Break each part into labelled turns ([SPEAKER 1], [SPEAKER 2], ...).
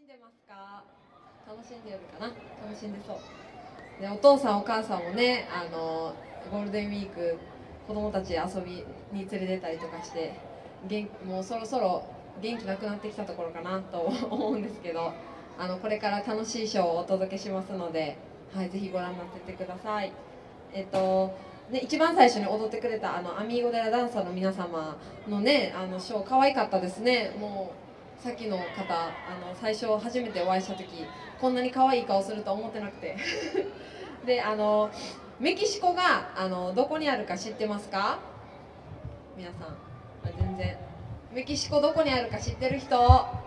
[SPEAKER 1] でますか？楽しんでるかな？楽しんでそう。で、お父さんお母さんもね、ゴールデンウィーク子供たち遊びに連れてたりとかして、もうそろそろ元気なくなってきたところかなと思うんですけど、これから楽しいショーをお届けしますので、はい、ぜひご覧になってってください。ね、一番最初に踊ってくれたアミーゴ・デラ・ダンサーの皆様のね、ショー可愛かったですね。もうさっきの方、最初初めてお会いした時こんなに可愛い顔すると思ってなくてで、メキシコがどこにあるか知ってますか？皆さん。全然。メキシコどこにあるか知ってる人？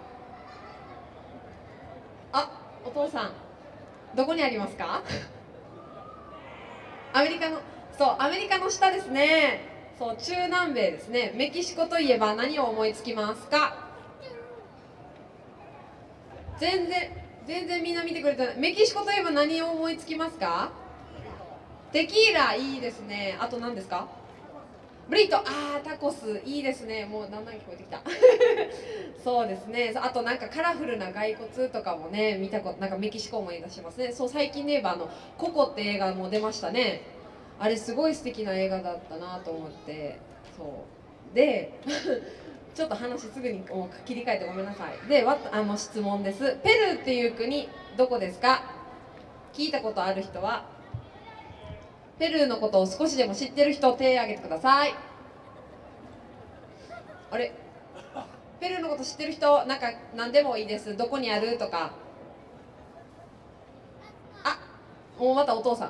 [SPEAKER 1] お父さんどこにありますか？アメリカの、そう、アメリカの下ですね。そう、中南米ですね。メキシコといえば何を思いつきますか？全然みんな見てくれてない。メキシコといえば何を思いつきますか？テキーラ、いいですね。あと何ですか？ブリト、タコス、いいですね。もうだんだん聞こえてきたそうですね。あとなんかカラフルな骸骨とかもね、見たこと、なんかメキシコ思い出しますね。そう、最近で言えばココって映画も出ましたね。あれすごい素敵な映画だったなと思って。そうでちょっと話すぐにもう切り替えてごめんなさい。で、質問です。ペルーっていう国どこですか？聞いたことある人は？ペルーのことを少しでも知ってる人手を挙げてください。あれ、ペルーのこと知ってる人、なんか何でもいいです。どこにあるとか。もうまたお父さん。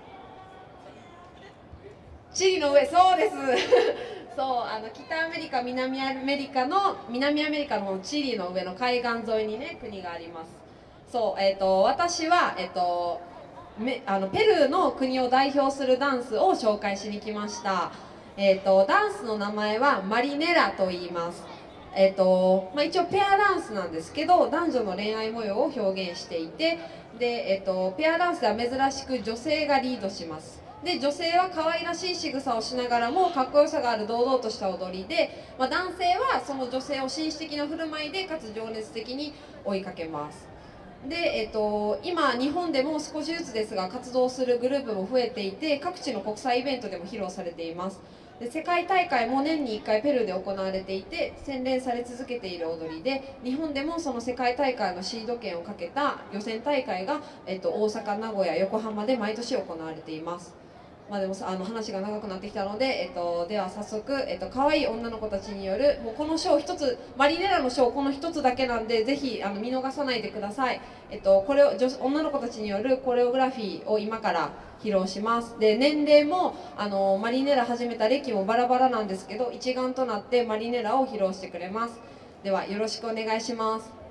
[SPEAKER 1] チリの上、そうですそう、北アメリカ、南アメリカのチリの上の海岸沿いにね、国があります。そう、私は、ペルーの国を代表するダンスを紹介しに来ました。ダンスの名前はマリネラと言います。一応ペアダンスなんですけど、男女の恋愛模様を表現していて、で、ペアダンスでは珍しく女性がリードします。で、女性は可愛らしい仕草をしながらもかっこよさがある堂々とした踊りで、男性はその女性を紳士的な振る舞いでかつ情熱的に追いかけます。で、今日本でも少しずつですが活動するグループも増えていて、各地の国際イベントでも披露されています。で、世界大会も年に1回ペルーで行われていて洗練され続けている踊りで、日本でもその世界大会のシード権をかけた予選大会が、大阪、名古屋、横浜で毎年行われています。でも話が長くなってきたので、では早速、可愛い女の子たちによるもうこのショー一つ、マリネラのショーこの一つだけなんで、ぜひ見逃さないでください。これを女の子たちによるコレオグラフィーを今から披露します。で、年齢もマリネラ始めた歴もバラバラなんですけど、一丸となってマリネラを披露してくれます。ではよろしくお願いします。